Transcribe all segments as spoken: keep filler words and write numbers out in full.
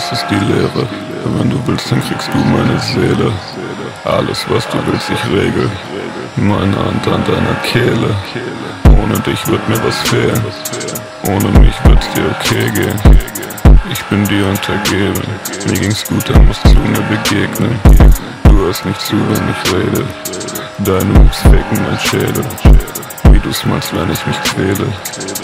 das ist die Lehre. Wenn du willst, dann kriegst du meine Seele. Alles, was du willst, ich regel. Meine Hand an deiner Kehle. Ohne dich wird mir was fehlen. Ohne mich wird's dir okay gehen. Ich bin dir untergeben. Mir ging's gut, dann musst du mir begegnen. Du hörst nicht zu, wenn ich rede. Deine Moves faken mein Schädel. Wie du smilest, wenn ich mich quäle.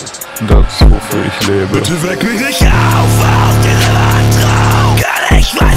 Das ist wofür ich lebe. Bitte weck mich nicht auf aus dieser Wandtrau. Kann ich weiter